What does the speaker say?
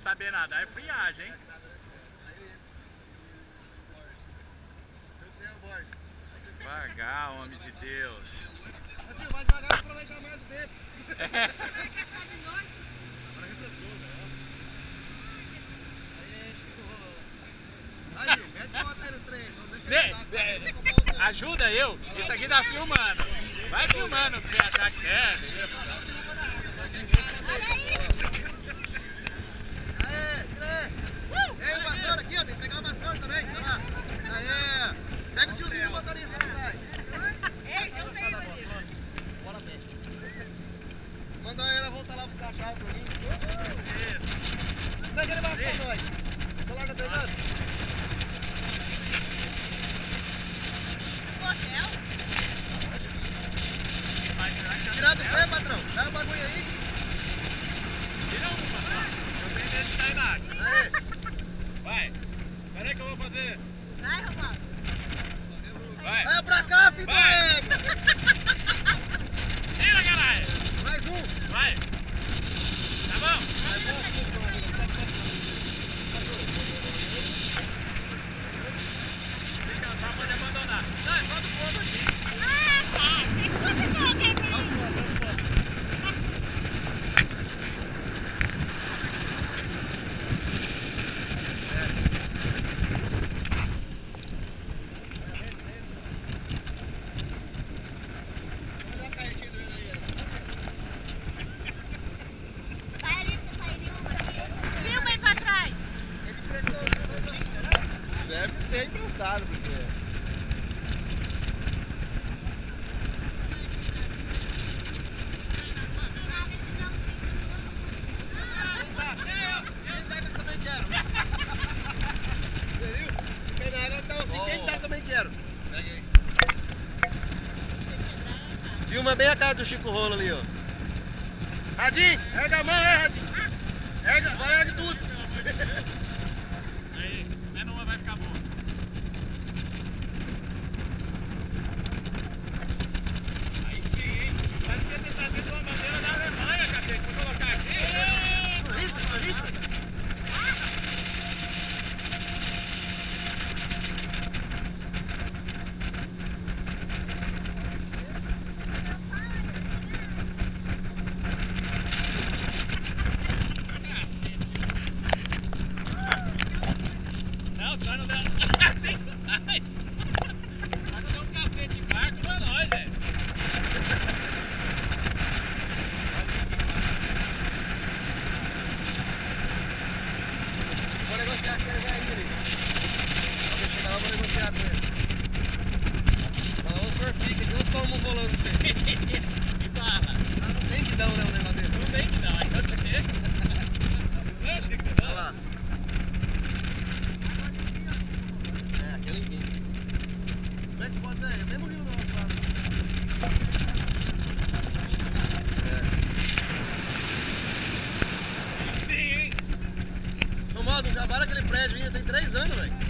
saber nadar é friagem, hein? Devagar, homem de Deus. Tio, vai devagar pra aproveitar mais o tempo. Agora refrescou, velho. Aí, Chico. Aí, mete foto aí nos três. Vamos ver Ajuda eu. Isso aqui tá filmando. Vai filmando o que você tá querendo. Aê, tira aí. Ei, o vassoura aqui, ó. Tem que pegar o vassoura também. Vai lá. Aê. Pega o tiozinho do motorista lá atrás. Ei, eu tenho ali. Bola bem. Manda ela voltar lá buscar a chave pra mim. Como é que ele vai buscar nós? O celular tá pegando? No hotel? Tirar do céu, patrão. Dá o bagulho aí. Tira um, passar. Eu tenho medo de cair na água. Aê. Vai. Peraí que eu vou fazer. Vai, Romualdo. Vai. Vai pra cá, filho do Vai. ego. Tira, caralho. Mais um. Vai. Tá bom? Se cansar, pode abandonar. Não, é só do povo aqui. Ah, tá. Achei que você falou que era Aos pontos. Olha a carretinha do ele aí. sairinho. Filma aí pra trás. Ele emprestou o cantinho, será? Deve ter emprestado, porque... Quem sabe eu também quero. Você viu? Se cair na água, então assim, quem tá também quero. Pega aí. Filma bem a cara do Chico Rolo ali, ó. Radinho, erga a mão, Radinho. Erga, vai erga tudo. Aí, menos uma vai ficar bom. Aí sim, hein? Parece que ele tá tendo uma bandeira da Alemanha, cacete. Vou colocar aqui. Não, os caras não deram cacete mais. Os caras não deram um cacete de barco pra nós, velho. Vou negociar com ele, vai aí, Yuri. Quando chegar lá, vou negociar com ele. Fala, ô senhor, fica que eu tomo um bolão de você. Que barra. Não tem que dar um negócio dele. Não tem que dar, então de ser. Não, Chico, Olha lá. É, aquele limpinho. Como é que pode, né? É o mesmo rio nosso lá. Sim, hein? Ô, modo, acabaram aquele prédio ainda, tem 3 anos, velho.